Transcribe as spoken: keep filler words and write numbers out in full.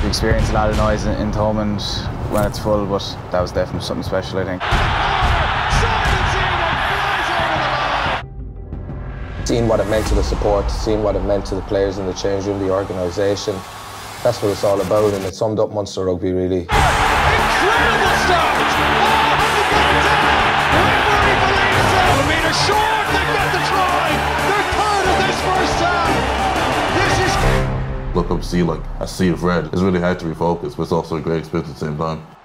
experience a lot of noise in, in Thomond when it's full, but that was definitely something special, I think. Seeing what it meant to the support, seeing what it meant to the players in the change room, the organisation, that's what it's all about, and it summed up Munster rugby really. Incredible start! Oh, referee believes it! A metre short, they've got the try! They're third of this first half! This is... Look up, see like a sea of red. It's really hard to refocus, but it's also a great experience at the same time.